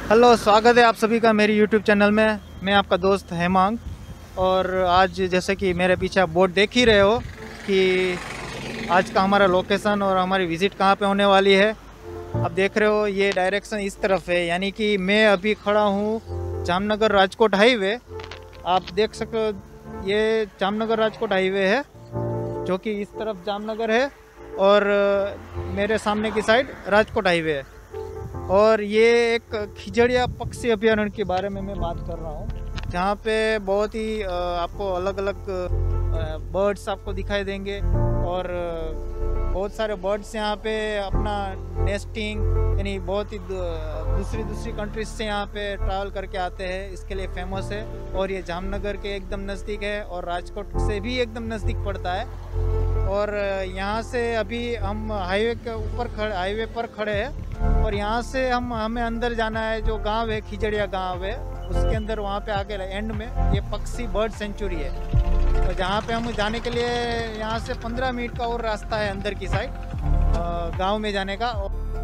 Hello, स्वागत है आप सभी का मेरी यूट्यूब चैनल में। मैं आपका दोस्त हेमांग। और आज जैसे कि मेरे पीछे आप बोर्ड देख ही रहे हो कि आज का हमारा लोकेशन और हमारी विज़िट कहाँ पे होने वाली है। आप देख रहे हो ये डायरेक्शन इस तरफ है, यानी कि मैं अभी खड़ा हूँ जामनगर राजकोट हाईवे। आप देख सकते हो ये जामनगर राजकोट हाईवे है जो कि इस तरफ जामनगर है और मेरे सामने की साइड राजकोट हाईवे है। और ये एक खिजड़िया पक्षी अभयारण्य के बारे में मैं बात कर रहा हूँ, जहाँ पे बहुत ही आपको अलग अलग बर्ड्स आपको दिखाई देंगे। और बहुत सारे बर्ड्स यहाँ पे अपना नेस्टिंग, यानी बहुत ही दूसरी दूसरी कंट्रीज से यहाँ पे ट्रैवल करके आते हैं, इसके लिए फेमस है। और ये जामनगर के एकदम नज़दीक है और राजकोट से भी एकदम नज़दीक पड़ता है। और यहाँ से अभी हम हाईवे पर खड़े हैं और यहाँ से हमें अंदर जाना है। जो गांव है खिजड़िया गांव है, उसके अंदर वहाँ पे आगे एंड में ये पक्षी बर्ड सेंचुरी है। तो जहाँ पे हम जाने के लिए यहाँ से 15 मिनट का और रास्ता है अंदर की साइड गांव में जाने का।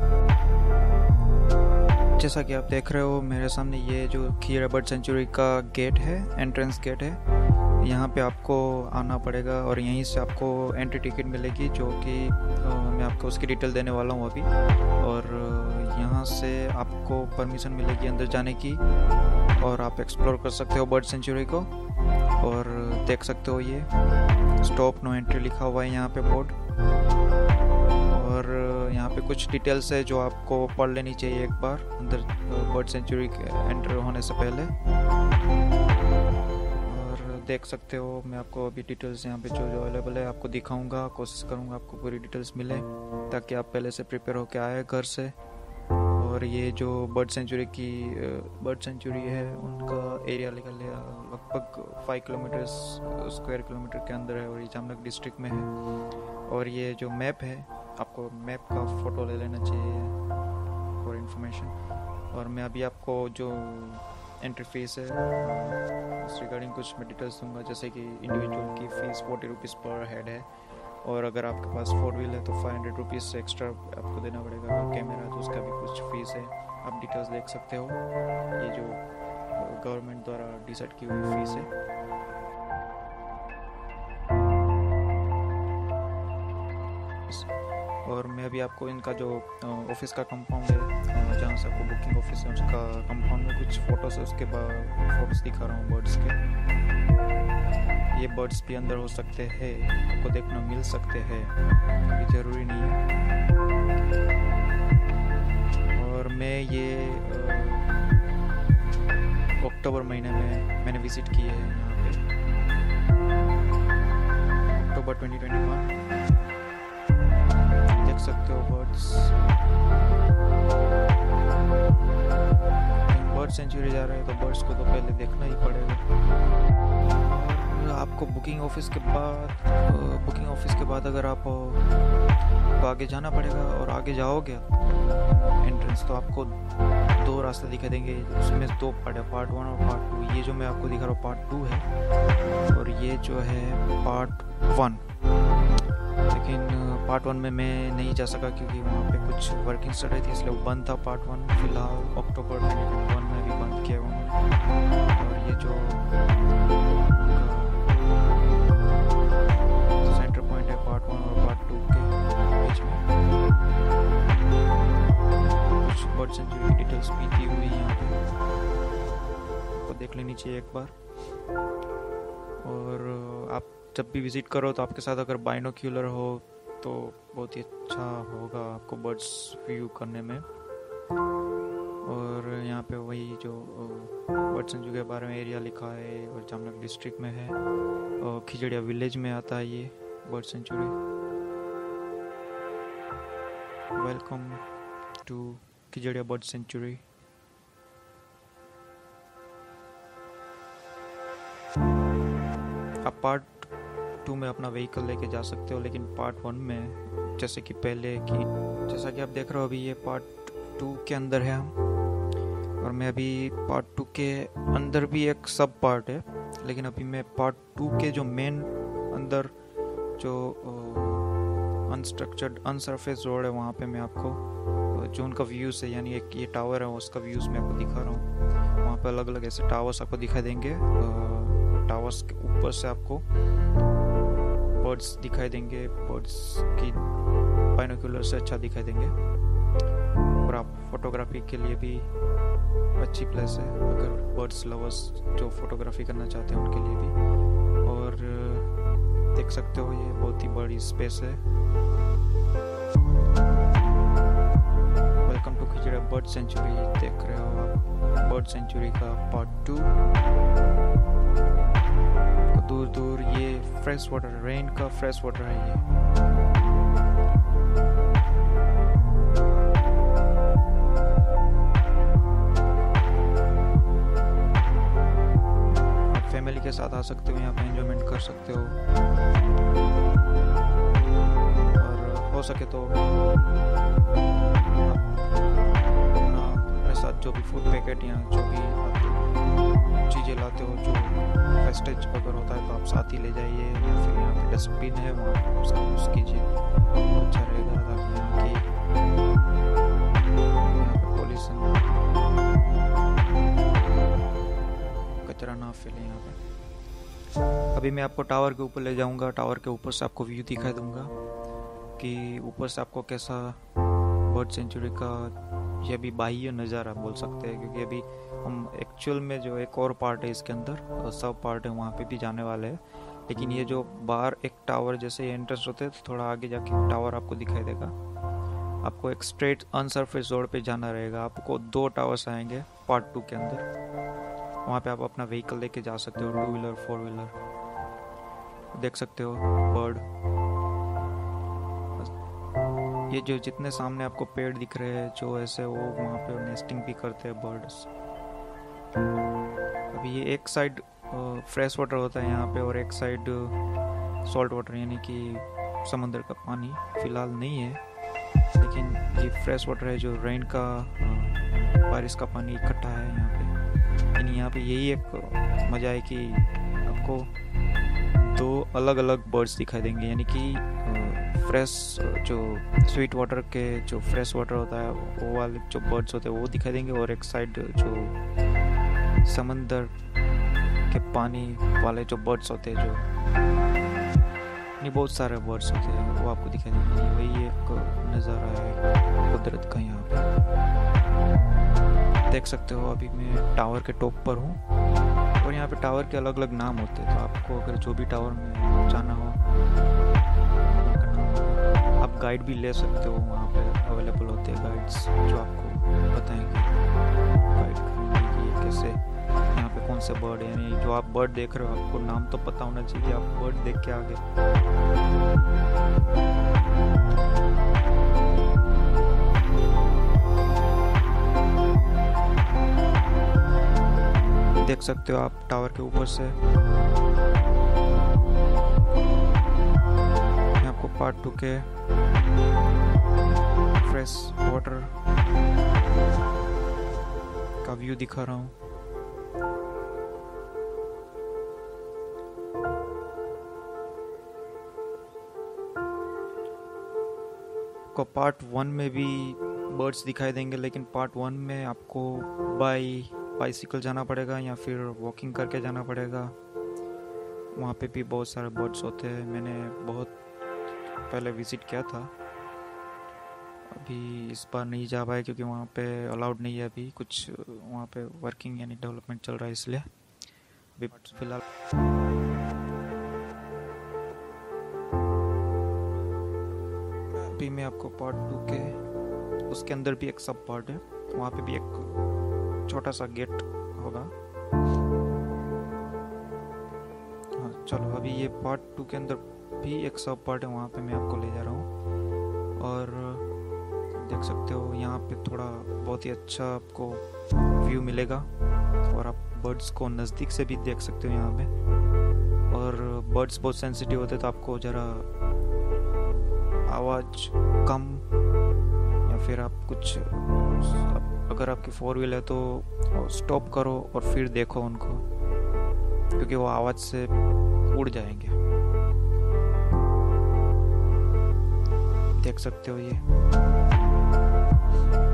जैसा कि आप देख रहे हो मेरे सामने ये जो खिजड़िया बर्ड सेंचुरी का गेट है, एंट्रेंस गेट है। यहाँ पे आपको आना पड़ेगा और यहीं से आपको एंट्री टिकट मिलेगी, जो कि मैं आपको उसकी डिटेल देने वाला हूँ अभी। और यहाँ से आपको परमिशन मिलेगी अंदर जाने की और आप एक्सप्लोर कर सकते हो बर्ड सेंचुरी को। और देख सकते हो ये स्टॉप नो एंट्री लिखा हुआ है यहाँ पे बोर्ड। और यहाँ पे कुछ डिटेल्स है जो आपको पढ़ लेनी चाहिए एक बार अंदर बर्ड सेंचुरी के एंटर होने से पहले। देख सकते हो मैं आपको अभी डिटेल्स यहाँ पे जो अवेलेबल है आपको दिखाऊंगा। कोशिश करूंगा आपको पूरी डिटेल्स मिले ताकि आप पहले से प्रिपेयर होकर आए घर से। और ये जो बर्ड सेंचुरी है उनका एरिया लगभग 5 किलोमीटर स्क्वायर किलोमीटर के अंदर है और ये जामनगर डिस्ट्रिक्ट में है। और ये जो मैप है, आपको मैप का फ़ोटो ले लेना चाहिए फॉर इंफॉर्मेशन। और मैं अभी आपको जो एंट्री फीस है उस रिगार्डिंग कुछ मैं डिटेल्स दूंगा, जैसे कि इंडिविजुअल की फ़ीस 40 रुपीज़ पर हेड है। और अगर आपके पास 4 व्हील है तो 500 रुपीज़ एक्स्ट्रा आपको देना पड़ेगा। अगर कैमरा है तो उसका भी कुछ फ़ीस है, आप डिटेल्स देख सकते हो। ये जो गवर्नमेंट द्वारा डिसाइड की हुई फ़ीस है। और मैं अभी आपको इनका जो ऑफिस का कंपाउंड है, जहाँ से आपको बुकिंग ऑफिस है, उसका कंपाउंड में कुछ फ़ोटोज़ है, उसके बाद फ़ोटोज़ दिखा रहा हूँ बर्ड्स के। ये बर्ड्स भी अंदर हो सकते हैं, आपको देखना मिल सकते हैं, कभी ज़रूरी नहीं है। और मैं ये अक्टूबर महीने में मैंने विज़िट की है यहाँ पे, अक्टूबर 2021। देख सकते हो बर्ड सेंचुरी जा रहे हैं तो बर्ड्स को तो पहले देखना ही पड़ेगा। आपको बुकिंग ऑफिस के बाद अगर आप तो आगे जाना पड़ेगा। और आगे जाओगे एंट्रेंस तो आपको 2 रास्ते दिखाई देंगे, उसमें 2 पार्ट है, पार्ट 1 और पार्ट 2। ये जो मैं आपको दिखा रहा हूँ पार्ट 2 है और ये जो है पार्ट 1। लेकिन पार्ट 1 में मैं नहीं जा सका क्योंकि वहाँ पे कुछ वर्किंग चल रही थी, इसलिए वो बंद था पार्ट 1। फिलहाल अक्टूबर 2021 में भी बंद किया उन्होंने। और ये जो सेंटर पॉइंट है पार्ट 1 और पार्ट 2 के बीच में, कुछ बर्ड सेंचुरी की डिटेल्स भी दी हुई है यहाँ पे, आपको देख लेनी चाहिए एक बार। और आप जब भी विज़िट करो तो आपके साथ अगर बाइनोक्यूलर हो तो बहुत ही अच्छा होगा आपको बर्ड्स व्यू करने में। और यहाँ पे वही जो बर्ड सेंचुरी के बारे में एरिया लिखा है और जामनगर डिस्ट्रिक्ट में है और खिजड़िया विलेज में आता है ये bird sanctuary. Welcome to Khijadia bird sanctuary. आप पार्ट 2 में अपना व्हीकल लेके जा सकते हो, लेकिन पार्ट 1 में जैसा कि आप देख रहे हो अभी ये पार्ट 2 के अंदर है हम। और मैं अभी पार्ट 2 के अंदर भी एक सब पार्ट है, लेकिन अभी मैं पार्ट 2 के जो मेन अंदर जो अनस्ट्रक्चर्ड अनसरफेस रोड है वहाँ पे मैं आपको जो उनका व्यूज़ है, यानी एक ये टावर है उसका व्यूज़ मैं आपको दिखा रहा हूँ। वहाँ पे अलग अलग ऐसे टावर्स आपको दिखाई देंगे। टावर्स के ऊपर से आपको बर्ड्स दिखाई देंगे, बर्ड्स की बाइनोक्यूलर से अच्छा दिखाई देंगे। और आप फोटोग्राफी के लिए भी अच्छी प्लेस है, अगर बर्ड्स लवर्स जो फोटोग्राफी करना चाहते हैं उनके लिए भी। और देख सकते हो ये बहुत ही बड़ी स्पेस है। Welcome to Khijda bird sanctuary, देख रहे हो आप बर्ड सेंचुरी का पार्ट 2। दूर दूर ये फ्रेश वाटर, रेन का फ्रेश वाटर है ये। फैमिली के साथ आ सकते हो, यहाँ पे एंजॉयमेंट कर सकते हो। और हो सके तो अपने साथ जो भी फूड पैकेट या जो भी आप चीज़ें लाते हो, जो वेस्टेज अगर होता है तो आप साथ ही ले जाइए, या फिर यहाँ पे डस्टबिन है वहाँ उसका यूज़ कीजिए, अच्छा रहेगा। ताकि यहाँ पे पॉल्यूशन, कचरा ना फैले यहाँ पे। अभी मैं आपको टावर के ऊपर ले जाऊंगा, टावर के ऊपर से आपको व्यू दिखा दूंगा कि ऊपर से आपको कैसा बर्ड सेंचुरी का ये भी बाह्य नज़ारा बोल सकते हैं, क्योंकि अभी हम एक्चुअल में जो एक और पार्ट है इसके अंदर, सब पार्ट है, वहाँ पे भी जाने वाले हैं। लेकिन ये जो बाहर एक टावर जैसे एंट्रेंस होते हैं, तो थोड़ा आगे जाके टावर आपको दिखाई देगा। आपको एक स्ट्रेट अनसरफेस रोड पे जाना रहेगा। आपको 2 टावर्स आएंगे पार्ट 2 के अंदर। वहाँ पे आप अपना व्हीकल लेके जा सकते हो, 2 व्हीलर 4 व्हीलर। देख सकते हो बर्ड, ये जो जितने सामने आपको पेड़ दिख रहे हैं जो ऐसे, वो वहाँ पे नेस्टिंग भी करते हैं बर्ड्स। अभी ये एक साइड फ्रेश वाटर होता है यहाँ पे, और एक साइड सॉल्ट वाटर, यानी कि समंदर का पानी फिलहाल नहीं है। लेकिन ये फ्रेश वाटर है, जो रेन का बारिश का पानी इकट्ठा है यहाँ पे। यानी यहाँ पे यही एक मज़ा है कि आपको 2 अलग अलग बर्ड्स दिखाई देंगे, यानी कि फ्रेश जो स्वीट वाटर के जो फ्रेश वाटर होता है वो वाले जो बर्ड्स होते हैं वो दिखाई देंगे, और एक साइड जो समंदर के पानी वाले जो बर्ड्स होते हैं, जो नहीं बहुत सारे बर्ड्स होते हैं, वो आपको दिखाई देंगे। वही एक नज़ारा है कुदरत का यहाँ पे, देख सकते हो। अभी मैं टावर के टॉप पर हूँ, और यहाँ पे टावर के अलग अलग नाम होते हैं, तो आपको अगर जो भी टावर में जाना हो आप गाइड भी ले सकते हो। वहाँ पे अवेलेबल होते हैं गाइड्स जो आपको बताएंगे गाइड करेंगे कि कैसे यहाँ पे कौन से बर्ड है। यानी जो आप बर्ड देख रहे हो आपको नाम तो पता होना चाहिए कि आप बर्ड देख के आगे। देख सकते हो आप टावर के ऊपर से। मैं आपको पार्ट 2 के फ्रेश वाटर का व्यू दिखा रहा हूँ। आपको पार्ट 1 में भी बर्ड्स दिखाई देंगे, लेकिन पार्ट 1 में आपको बाइसिकल जाना पड़ेगा या फिर वॉकिंग करके जाना पड़ेगा। वहाँ पे भी बहुत सारे बर्ड्स होते हैं। मैंने बहुत पहले विज़िट किया था, अभी इस बार नहीं जा पाए क्योंकि वहाँ पे अलाउड नहीं है अभी, कुछ वहाँ पे वर्किंग यानी डेवलपमेंट चल रहा है, इसलिए अभी फिलहाल। अभी मैं आपको पार्ट 2 के उसके अंदर भी एक सब पार्ट है, वहाँ पे भी एक छोटा सा गेट होगा। हाँ चलो, अभी ये पार्ट 2 के अंदर भी एक सब पार्ट है, वहाँ पे मैं आपको ले जा रहा हूँ। और देख सकते हो यहाँ पे थोड़ा बहुत ही अच्छा आपको व्यू मिलेगा, और आप बर्ड्स को नज़दीक से भी देख सकते हो यहाँ पे। और बर्ड्स बहुत सेंसिटिव होते हैं, तो आपको ज़रा आवाज़ कम, या फिर आप कुछ, अगर आपकी 4 व्हील है तो स्टॉप करो और फिर देखो उनको, क्योंकि वो आवाज़ से उड़ जाएंगे। देख सकते हो ये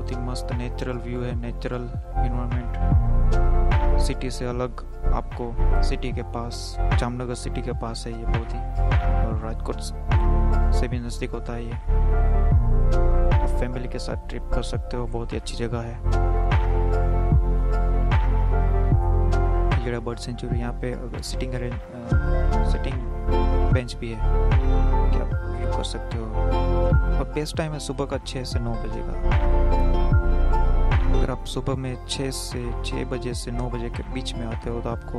बहुत ही मस्त नेचुरल व्यू है, नेचुरल इन्वायरमेंट, सिटी से अलग। आपको सिटी के पास, जामनगर सिटी के पास है ये बहुत ही, और राजकोट से भी नज़दीक होता है ये। आप फैमिली के साथ ट्रिप कर सकते हो, बहुत ही अच्छी जगह है। बर्ड सेंचुरी, यहाँ पे सिटिंग बेंच भी है कि आप व्यू कर सकते हो। और बेस्ट टाइम है सुबह का 6 से 9 बजे का। अगर आप सुबह में 6 बजे से 9 बजे के बीच में आते हो तो आपको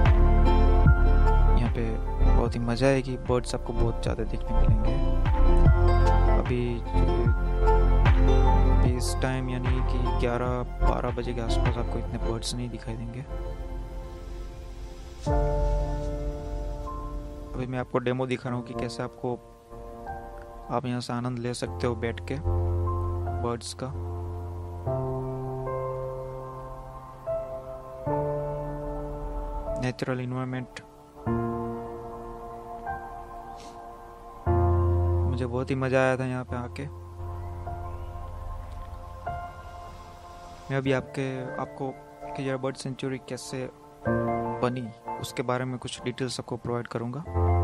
यहाँ पे बहुत ही मज़ा आएगी। बर्ड्स आपको बहुत ज़्यादा देखने मिलेंगे। अभी इस टाइम यानी कि 11-12 बजे के आसपास आपको इतने बर्ड्स नहीं दिखाई देंगे। अभी मैं आपको डेमो दिखा रहा हूँ कि कैसे आप यहाँ से आनंद ले सकते हो बैठ के बर्ड्स का। नेचुरल इन्वायरमेंट मुझे बहुत ही मज़ा आया था यहाँ पे आके। मैं अभी आपको कि बर्ड सेंचुरी कैसे बनी उसके बारे में कुछ डिटेल्स आपको प्रोवाइड करूँगा।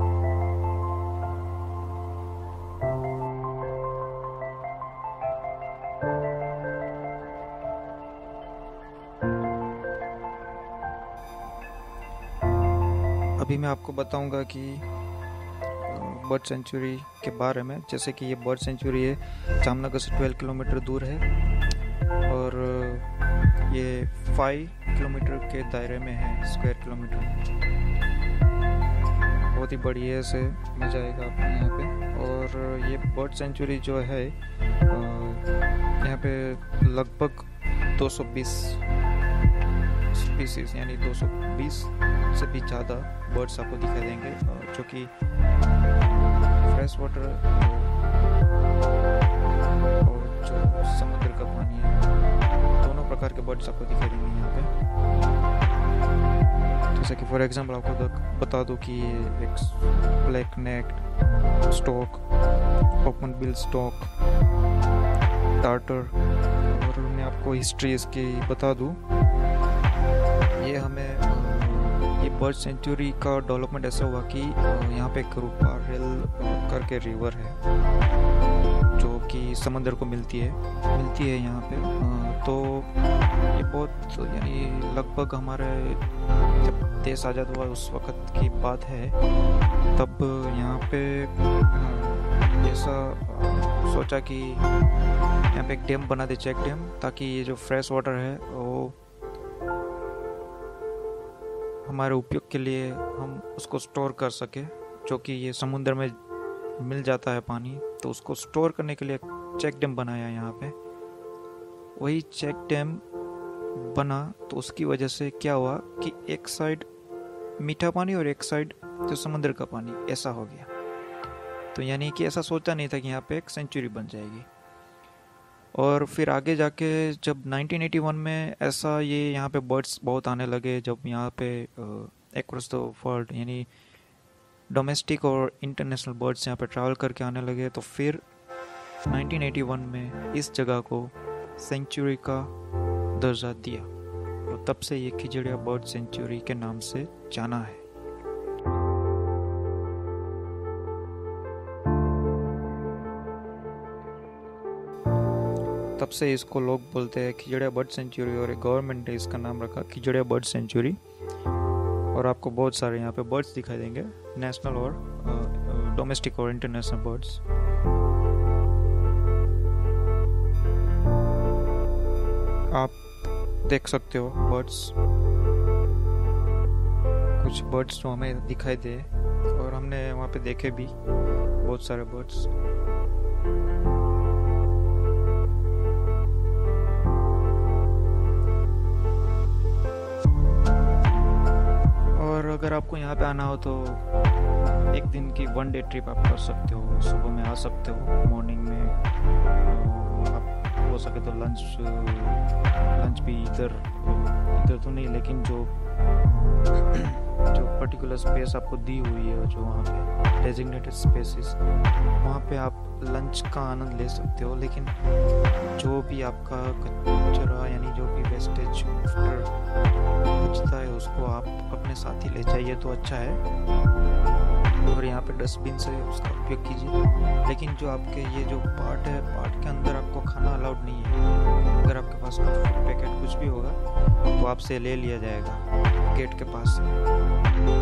अभी मैं आपको बताऊंगा कि बर्ड सेंचुरी के बारे में। जैसे कि ये बर्ड सेंचुरी है, जामनगर से 12 किलोमीटर दूर है और ये 5 किलोमीटर के दायरे में है, स्क्वायर किलोमीटर। बहुत ही बढ़िया से मज़ा आएगा आपको यहाँ पे। और ये बर्ड सेंचुरी जो है यहाँ पे लगभग 220 स्पीसीज यानी 220 से भी ज़्यादा बर्ड्स आपको दिखाई देंगे, जो कि फ्रेश वाटर और जो समुद्र का पानी है, दोनों प्रकार के बर्ड्स आपको दिखाई देंगे यहाँ पे। जैसे कि फॉर एग्जांपल आपको बता दूं कि एक black neck stork, open bill stork, darter. और मैं आपको हिस्ट्री इसकी बता दूं, ये बर्ड सेंचुरी का डेवलपमेंट ऐसा हुआ कि यहाँ पे करूपारेल करके रिवर है जो कि समंदर को मिलती है यहाँ पे। तो ये बहुत यानी लगभग हमारे जब देश आज़ाद हुआ उस वक़्त की बात है, तब यहाँ पे ऐसा सोचा कि यहाँ पे एक डैम बना दे, चेक डैम, ताकि ये जो फ्रेश वाटर है वो हमारे उपयोग के लिए हम उसको स्टोर कर सके। जो कि ये समुद्र में मिल जाता है पानी, तो उसको स्टोर करने के लिए चेक डैम बनाया यहाँ पे। वही चेक डैम बना तो उसकी वजह से क्या हुआ कि एक साइड मीठा पानी और एक साइड जो समुद्र का पानी, ऐसा हो गया। तो यानी कि ऐसा सोचा नहीं था कि यहाँ पे एक सेंचुरी बन जाएगी। और फिर आगे जाके जब 1981 में ऐसा ये यहाँ पे बर्ड्स बहुत आने लगे, जब यहाँ पे अक्रॉस द वर्ल्ड यानी डोमेस्टिक और इंटरनेशनल बर्ड्स यहाँ पे ट्रैवल करके आने लगे, तो फिर 1981 में इस जगह को सेंचुरी का दर्जा दिया और तब से ये खिजड़िया बर्ड सेंचुरी के नाम से जाना है। तब से इसको लोग बोलते हैं खिजड़िया बर्ड सेंचुरी, और गवर्नमेंट ने इसका नाम रखा खिजड़िया बर्ड सेंचुरी। और आपको बहुत सारे यहाँ पे बर्ड्स दिखाई देंगे, नेशनल और डोमेस्टिक और इंटरनेशनल बर्ड्स। आप देख सकते हो बर्ड्स, कुछ बर्ड्स जो हमें दिखाई दे और हमने वहाँ पे देखे भी बहुत सारे बर्ड्स। और अगर आपको यहाँ पे आना हो तो एक दिन की 1 डे ट्रिप आप कर सकते हो। सुबह में आ सकते हो, मॉर्निंग में आप हो सके तो लंच भी इधर तो नहीं, लेकिन जो जो पर्टिकुलर स्पेस आपको दी हुई है, जो वहाँ पे डेजिग्नेटेड स्पेसिस, वहाँ पे आप लंच का आनंद ले सकते हो। लेकिन जो भी आपका कचरा यानी जो भी वेस्टेज बचता है उसको आप अपने साथ ही ले जाइए तो अच्छा है। और यहाँ पे डस्टबिन से उसका उपयोग कीजिए। लेकिन जो आपके ये जो पार्ट है, पार्ट के अंदर आपको खाना अलाउड नहीं है। अगर आपके पास कुछ फूड पैकेट कुछ भी होगा तो आपसे ले लिया जाएगा गेट के पास से।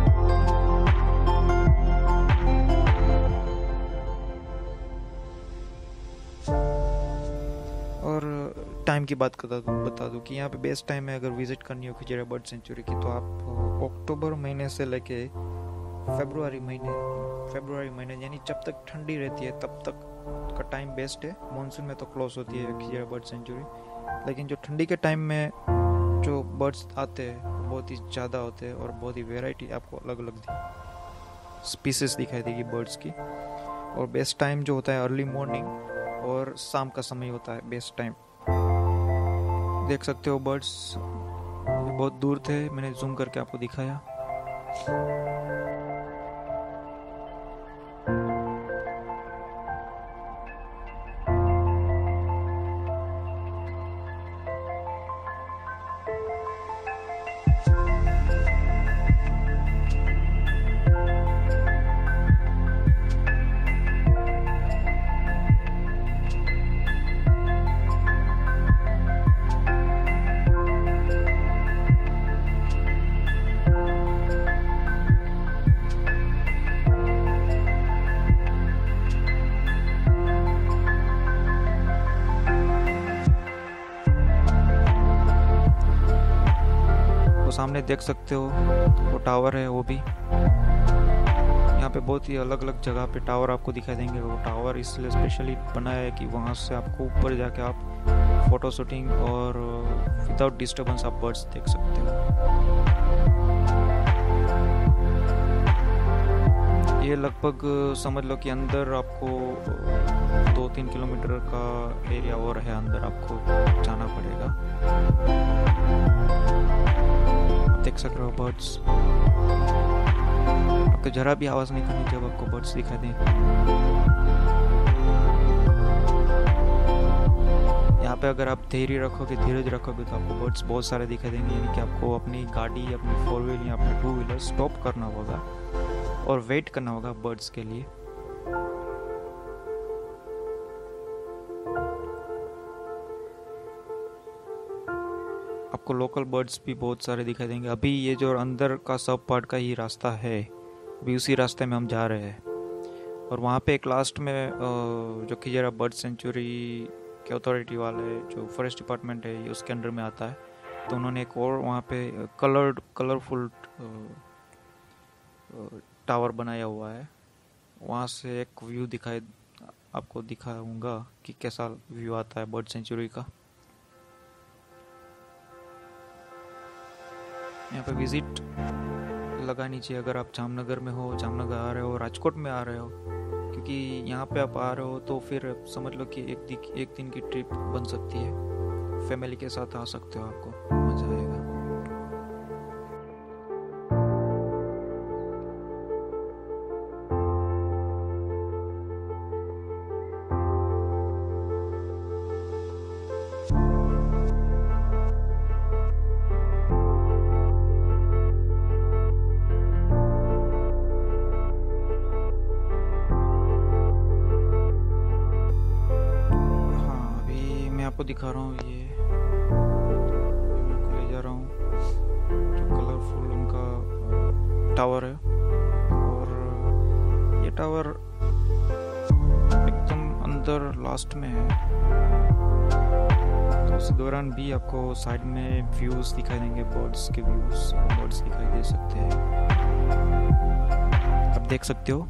और टाइम की बात बता दूँ कि यहाँ पे बेस्ट टाइम है अगर विज़िट करनी हो खिजरा बर्ड सेंचुरी की, तो आप अक्टूबर महीने से लेके फरवरी महीने यानी जब तक ठंडी रहती है तब तक का टाइम बेस्ट है। मानसून में तो क्लोज होती है खिजरा बर्ड सेंचुरी, लेकिन जो ठंडी के टाइम में जो बर्ड्स आते हैं बहुत ही ज़्यादा होते हैं और बहुत ही वेराइटी आपको अलग अलग स्पीसीज दिखाई देगी बर्ड्स की। और बेस्ट टाइम जो होता है अर्ली मॉर्निंग और शाम का समय होता है बेस्ट टाइम। देख सकते हो बर्ड्स बहुत दूर थे, मैंने जूम करके आपको दिखाया। सामने देख सकते हो वो टावर है, वो भी यहाँ पे बहुत ही अलग अलग जगह पे टावर आपको दिखाई देंगे। वो टावर इसलिए स्पेशली बनाया है कि वहाँ से आपको ऊपर जाके आप फोटो शूटिंग और विदाउट डिस्टर्बेंस आप बर्ड्स देख सकते हो। ये लगभग समझ लो कि अंदर आपको 2-3 किलोमीटर का एरिया और है, अंदर आपको जाना पड़ेगा। देख सक रहे हो बर्ड्स, आपको जरा भी आवाज नहीं करनी जब आपको बर्ड्स दिखाई दें। यहाँ पे अगर आप धैर्य रखोगे, धीरज रखोगे तो आपको बर्ड्स बहुत सारे दिखाई देंगे। यानी कि आपको अपनी गाड़ी, अपनी 4 व्हीलर या अपनी 2 व्हीलर स्टॉप करना होगा और वेट करना होगा बर्ड्स के लिए। आपको लोकल बर्ड्स भी बहुत सारे दिखाई देंगे। अभी ये जो अंदर का सब पार्ट का ही रास्ता है, अभी उसी रास्ते में हम जा रहे हैं। और वहाँ पे एक लास्ट में जो खिजरा बर्ड सेंचुरी के अथॉरिटी वाले जो फॉरेस्ट डिपार्टमेंट है ये उसके अंडर में आता है, तो उन्होंने एक और वहाँ पे कलरफुल टावर बनाया हुआ है। वहाँ से एक व्यू आपको दिखाऊंगा कि कैसा व्यू आता है बर्ड सेंचुरी का। यहाँ पे विजिट लगानी चाहिए अगर आप जामनगर में हो, जामनगर आ रहे हो, राजकोट में आ रहे हो, क्योंकि यहाँ पे आप आ रहे हो तो फिर समझ लो कि एक दिन की ट्रिप बन सकती है। फैमिली के साथ आ सकते हो, आपको मजा आएगा। आपको दिखा रहा हूँ, ये मैं आपको ले जा रहा हूँ जो कलरफुल उनका टावर है। और ये टावर एकदम अंदर लास्ट में है, तो उस दौरान भी आपको साइड में व्यूज दिखाई देंगे, बर्ड्स के व्यूज, बर्ड्स दिखाई दे सकते हैं, आप देख सकते हो।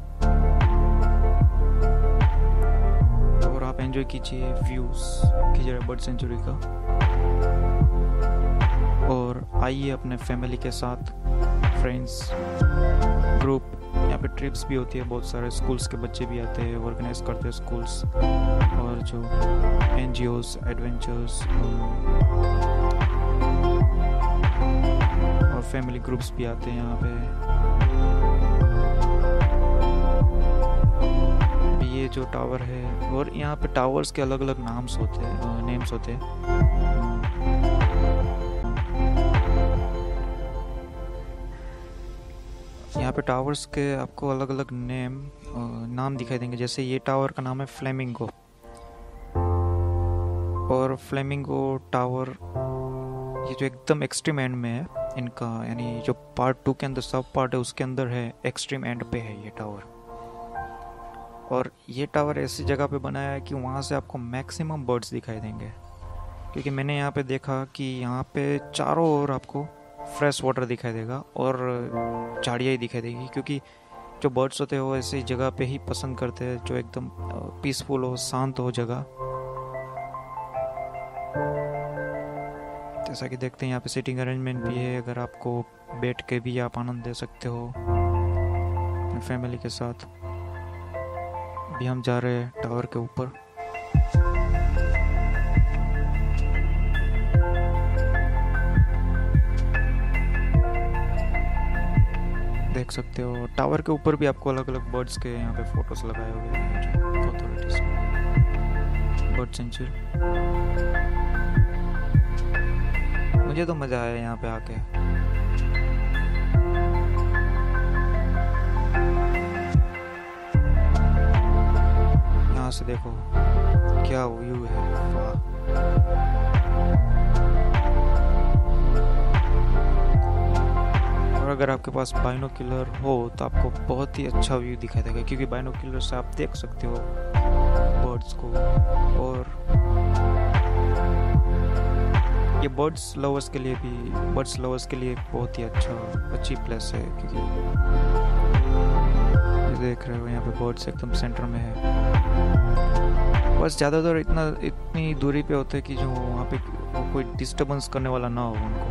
आप एंजॉय कीजिए व्यूज खिजरा बर्ड सेंचुरी का, और आइए अपने फैमिली के साथ, फ्रेंड्स, ग्रुप। यहाँ पे ट्रिप्स भी होती है, बहुत सारे स्कूल्स के बच्चे भी आते हैं, ऑर्गेनाइज करते हैं स्कूल्स, और जो NGOs, एडवेंचर्स और फैमिली ग्रुप्स भी आते हैं यहाँ पे। ये जो टावर है, और यहाँ पे टावर्स के अलग अलग नेम्स होते हैं। यहाँ पे टावर्स के आपको अलग अलग नाम दिखाई देंगे। जैसे ये टावर का नाम है फ्लेमिंगो, और फ्लेमिंगो टावर ये जो एकदम एक्सट्रीम एंड में है इनका, यानी जो पार्ट 2 के अंदर सब पार्ट है उसके अंदर है, एक्सट्रीम एंड पे है ये टावर। और ये टावर ऐसी जगह पे बनाया है कि वहाँ से आपको मैक्सिमम बर्ड्स दिखाई देंगे, क्योंकि मैंने यहाँ पे देखा कि यहाँ पे चारों ओर आपको फ्रेश वाटर दिखाई देगा और झाड़ियाँ ही दिखाई देगी, क्योंकि जो बर्ड्स होते हैं वो ऐसी जगह पे ही पसंद करते हैं जो एकदम पीसफुल हो, शांत हो जगह। जैसा कि देखते हैं यहाँ पे सीटिंग अरेंजमेंट भी है, अगर आपको बैठ के भी आप आनंद ले सकते हो अपनी फैमिली के साथ। अभी हम जा रहे हैं टावर के ऊपर। देख सकते हो टावर के ऊपर भी आपको अलग अलग बर्ड्स के यहाँ पे फोटोज लगाए हुए हैं अथॉरिटीज, बर्ड सेंचुरी। मुझे तो मज़ा आया यहाँ पे आके। यहाँ से देखो क्या व्यू है, वाह। और अगर आपके पास बाइनोक्यूलर हो तो आपको बहुत ही अच्छा व्यू दिखाई देगा, क्योंकि बाइनोक्यूलर से आप देख सकते हो बर्ड्स को। और ये बर्ड्स लवर्स के लिए बहुत ही अच्छी प्लेस है, क्योंकि ये देख रहे हो यहाँ पे बर्ड्स एकदम सेंटर में है। बस ज़्यादातर इतनी दूरी पे होते हैं कि जो वहाँ पे कोई डिस्टर्बेंस करने वाला ना हो उनको।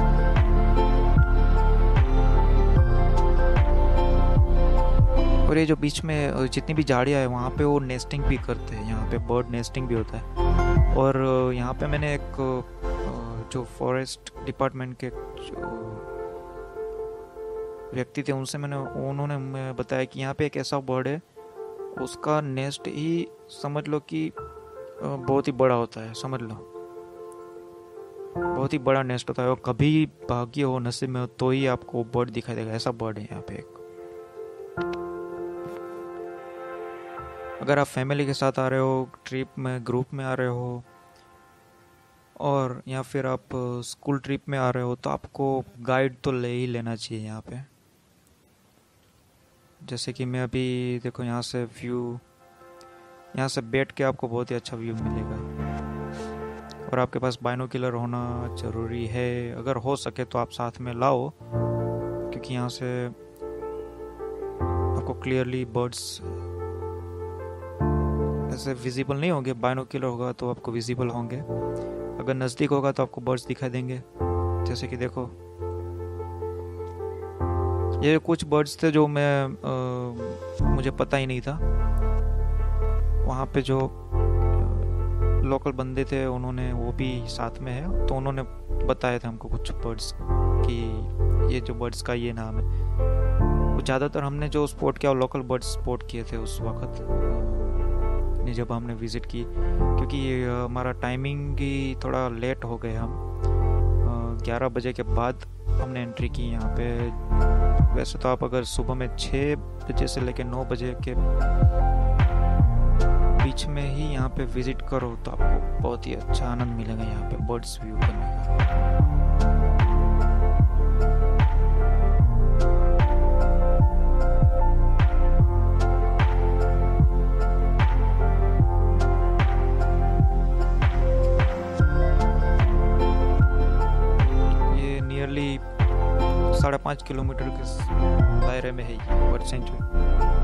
और ये जो बीच में जितनी भी झाड़ियाँ है वहाँ पे वो नेस्टिंग भी करते हैं, यहाँ पे बर्ड नेस्टिंग भी होता है। और यहाँ पे मैंने एक जो फॉरेस्ट डिपार्टमेंट के व्यक्ति थे उन्होंने बताया कि यहाँ पे एक ऐसा बर्ड है, उसका नेस्ट ही समझ लो कि बहुत ही बड़ा होता है, समझ लो बहुत ही बड़ा नेस्ट होता है। और कभी भाग्य हो, नसीब में हो तो ही आपको बर्ड दिखाई देगा, ऐसा बर्ड है यहाँ पे एक। अगर आप फैमिली के साथ आ रहे हो, ट्रिप में ग्रुप में आ रहे हो, और या फिर आप स्कूल ट्रिप में आ रहे हो, तो आपको गाइड तो ले ही लेना चाहिए यहाँ पे। जैसे कि मैं अभी देखो यहाँ से बैठ के आपको बहुत ही अच्छा व्यू मिलेगा। और आपके पास बाइनोक्यूलर होना ज़रूरी है, अगर हो सके तो आप साथ में लाओ, क्योंकि यहाँ से आपको क्लियरली बर्ड्स ऐसे विजिबल नहीं होंगे। बाइनोक्यूलर होगा तो आपको विजिबल होंगे, अगर नज़दीक होगा तो आपको बर्ड्स दिखाई देंगे। जैसे कि देखो ये कुछ बर्ड्स थे जो मुझे पता ही नहीं था। वहाँ पे जो लोकल बंदे थे उन्होंने, वो भी साथ में है, तो उन्होंने बताया था हमको कुछ बर्ड्स कि ये जो बर्ड्स का ये नाम है। ज़्यादातर हमने जो स्पॉट किया वो लोकल बर्ड्स स्पॉट किए थे उस वक्त जब हमने विज़िट की, क्योंकि हमारा टाइमिंग ही थोड़ा लेट हो गए। हम 11 बजे के बाद हमने एंट्री की यहाँ पे। वैसे तो आप अगर सुबह में 6 बजे से लेकर 9 बजे के बीच में ही यहाँ पे विज़िट करो तो आपको बहुत ही अच्छा आनंद मिलेगा यहाँ पे बर्ड्स व्यू करने का। ये नियरली 5.5 किलोमीटर के दायरे में है ये बर्ड सेंचुरी।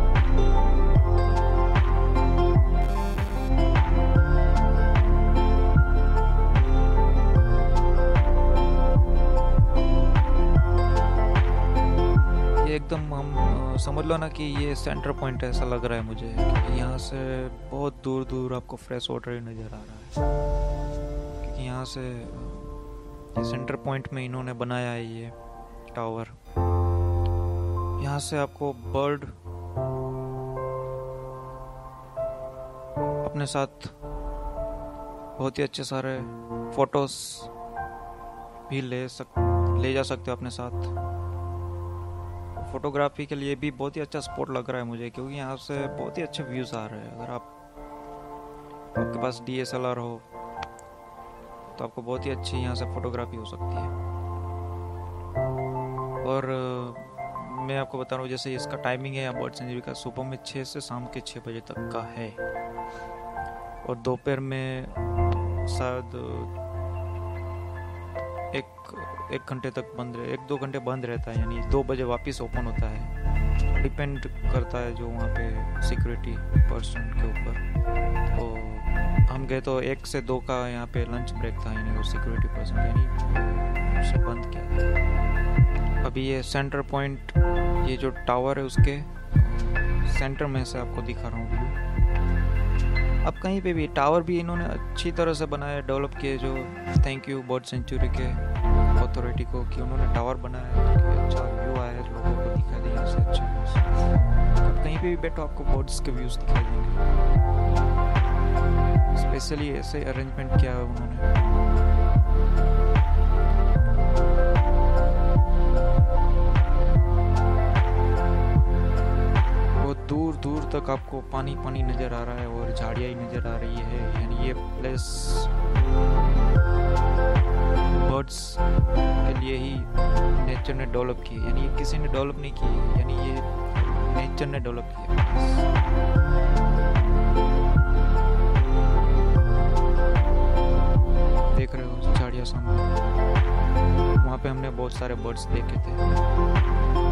एकदम हम समझ लो ना कि ये सेंटर पॉइंट है, ऐसा लग रहा है मुझे, क्योंकि यहाँ से बहुत दूर दूर आपको फ्रेश वाटर ही नज़र आ रहा है, क्योंकि यहाँ से ये सेंटर पॉइंट में इन्होंने बनाया है ये टावर। यहाँ से आपको बर्ड अपने साथ बहुत ही अच्छे सारे फोटोज भी ले जा सकते हो अपने साथ। फोटोग्राफी के लिए भी बहुत ही अच्छा स्पॉट लग रहा है मुझे, क्योंकि यहाँ से बहुत ही अच्छे व्यूज आ रहे हैं। अगर आपके पास DSLR हो तो आपको बहुत ही अच्छी यहाँ से फोटोग्राफी हो सकती है। और मैं आपको बता रहा हूँ, जैसे इसका टाइमिंग है यहाँ बर्ड सेंचुरी का, सुबह में 6 से शाम के 6 बजे तक का है, और दोपहर में शायद एक घंटे तक बंद 1-2 घंटे बंद रहता है, यानी 2 बजे वापस ओपन होता है। डिपेंड करता है जो वहाँ पे सिक्योरिटी पर्सन के ऊपर। तो हम गए तो 1 से 2 का यहाँ पे लंच ब्रेक था, यानी वो सिक्योरिटी पर्सन यानी उसे बंद किया। अभी ये सेंटर पॉइंट, ये जो टावर है उसके सेंटर में से आपको दिखा रहा हूँ व्यू। अब कहीं पे भी टावर भी इन्होंने अच्छी तरह से बनाया, डेवलप किए। जो थैंक यू बर्ड सेंचुरी के अथॉरिटी को कि उन्होंने टावर बनाया ताकि अच्छा व्यू आए, लोगों को दिखा दिया ऐसे अच्छे व्यूज। अब कहीं पे भी बैठो आपको बर्ड्स के व्यूज दिखाई देंगे। स्पेशली ऐसे अरेंजमेंट किया है उन्होंने। दूर दूर तक आपको पानी पानी नज़र आ रहा है और झाड़ियाँ ही नज़र आ रही है। यानी ये प्लेस बर्ड्स के लिए ही नेचर ने डेवलप की है, यानी ये किसी ने डेवलप नहीं की है, यानी ये नेचर ने डेवलप की है। देख रहे हो झाड़ियाँ सामने, वहाँ पे हमने बहुत सारे बर्ड्स देखे थे।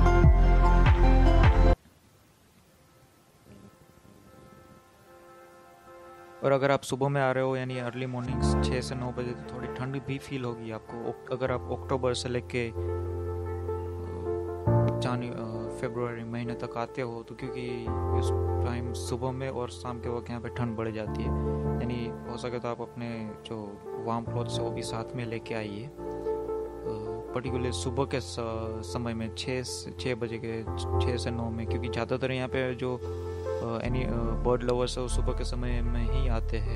और अगर आप सुबह में आ रहे हो, यानी अर्ली मॉर्निंग 6 से 9 बजे, तो थोड़ी ठंड भी फील होगी आपको। अगर आप अक्टूबर से लेके फरवरी महीने तक आते हो तो, क्योंकि उस टाइम सुबह में और शाम के वक्त यहाँ पे ठंड बढ़ जाती है। यानी हो सके तो आप अपने जो वार्म क्लॉथ्स है वो भी साथ में लेके आइए, पर्टिकुलर सुबह के समय में 6 बजे के 6 से 9 में, क्योंकि ज़्यादातर यहाँ पे जो एनी बर्ड लवर्स है वो सुबह के समय में ही आते हैं।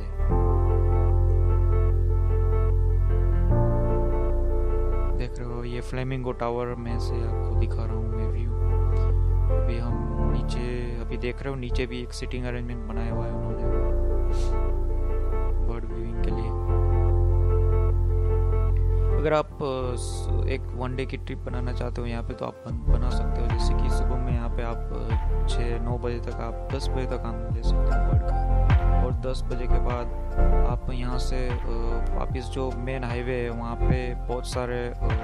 देख रहे हो ये फ्लेमिंगो टावर में से आपको दिखा रहा हूँ मैं व्यू। अभी हम नीचे अभी देख रहे हो, नीचे भी एक सिटिंग अरेंजमेंट बनाया हुआ है उन्होंने बर्ड व्यूइंग के लिए। अगर आप एक 1 डे की ट्रिप बनाना चाहते हो यहाँ पे तो आप बना सकते हो। जैसे कि सुबह में यहाँ पे आप 6-9 बजे तक, आप 10 बजे तक आनंद ले सकते हो बर्ड का, और 10 बजे के बाद आप यहाँ से वापस जो मेन हाईवे है वहाँ पे बहुत सारे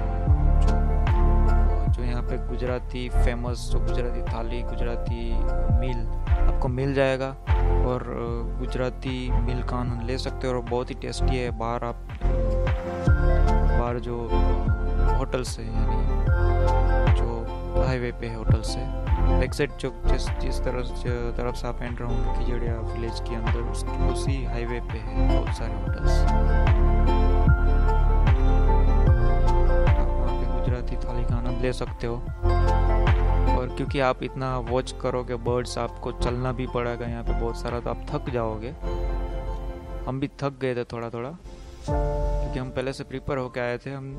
जो यहाँ पे गुजराती फेमस जो गुजराती थाली, गुजराती मील आपको मिल जाएगा, और गुजराती मील का आनंद ले सकते हो और बहुत ही टेस्टी है। बाहर जो होटल्स है, यानी जो हाईवे पे है होटल से बैक साइड, जो जिस तरफ से आप एंटर होंगे खिजड़िया विलेज के अंदर, उसी हाईवे पे है बहुत सारे होटल्स। आप वहाँ पे गुजराती थाली का आनंद ले सकते हो। और क्योंकि आप इतना वॉच करोगे बर्ड्स, आपको चलना भी पड़ेगा यहाँ पे बहुत सारा, तो आप थक जाओगे। हम भी थक गए थे थोड़ा थोड़ा, क्योंकि हम पहले से प्रिपेयर होके आए थे। हम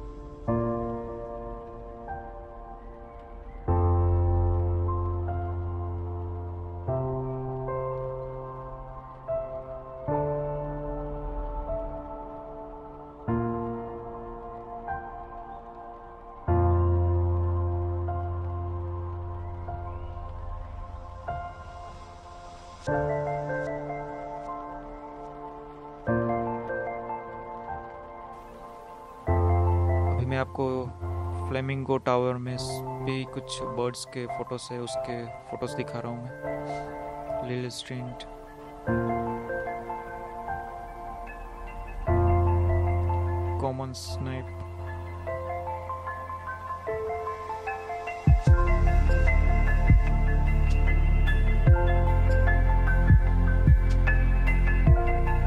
मैं आपको फ्लेमिंगो टावर में भी कुछ बर्ड्स के फोटोस है, उसके फोटोस दिखा रहा हूँ मैं। लिल stint, common snipe,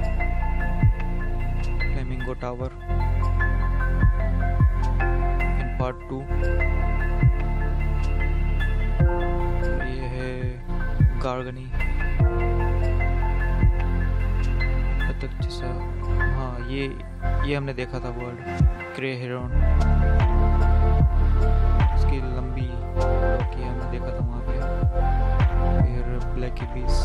flamingo tower part 2। ये है गार्गनी, बतख जैसा। हाँ, ये हमने देखा था बर्ड, ग्रे हेरन। इसकी लंबी की हमने देखा था वहाँ पे। फिर ब्लैक इबिस,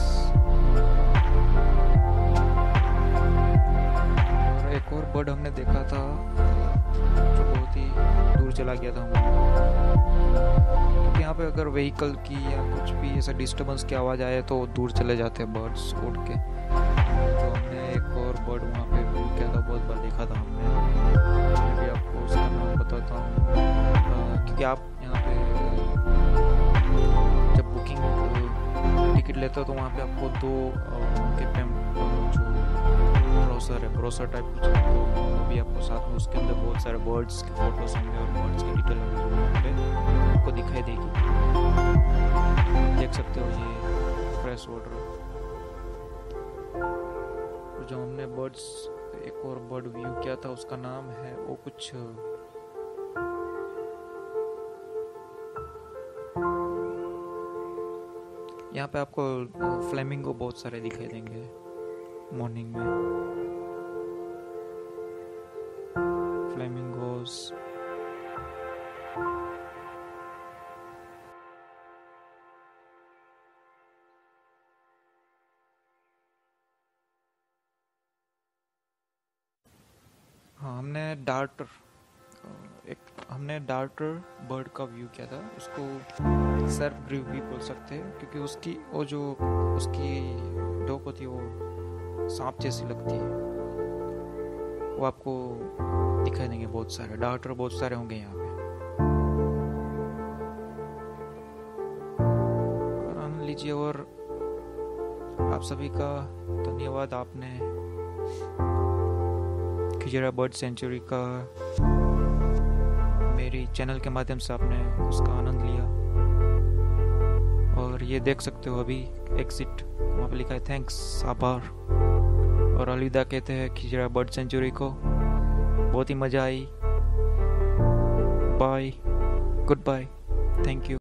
और एक और बर्ड हमने देखा था जो बहुत ही दूर चला गया था हमें, क्योंकि यहाँ पे अगर व्हीकल की या कुछ भी ऐसा डिस्टर्बेंस की आवाज़ आए तो दूर चले जाते हैं बर्ड्स उड़ के। तो हमने एक और बर्ड वहाँ पे व्यू किया था, बहुत बार देखा था हमने। मैं भी आपको उसका नाम बताता हूँ, क्योंकि आप यहाँ पे जब बुकिंग टिकट लेते हो तो वहाँ पे आपको दो उनके जो ब्रोशर टाइप कुछ वो भी आपको साथ में, उसके अंदर बहुत सारे बर्ड्स के फोटोज होंगे और बर्ड्स की डिटेल होंगे, वहाँ पे आपको दिखाई देगी। देख सकते हो ये फ्रेश वाटर। और जो हमने बर्ड्स, एक और बर्ड व्यू किया था उसका नाम है वो कुछ यहाँ पे आपको फ्लेमिंगो बहुत सारे दिखाई देंगे मॉर्निंग में। फ्लेमिंगोस, हाँ हमने डार्टर बर्ड का व्यू किया था। उसको सर्फ ग्रीव भी बोल सकते हैं, क्योंकि उसकी डोक होती है वो सांप जैसी लगती है। वो आपको दिखाई देंगे बहुत सारे डार्टर, बहुत सारे होंगे यहाँ पे। और आनंद लीजिए। और आप सभी का धन्यवाद, आपने खिजरा बर्ड सेंचुरी का मेरी चैनल के माध्यम से आपने उसका आनंद लिया। और ये देख सकते हो अभी एग्जिट वहाँ पे लिखा है थैंक्स, आभार, और अलविदा कहते हैं खिजरा बर्ड सेंचुरी को। बहुत ही मज़ा आई। Bye, goodbye, thank you.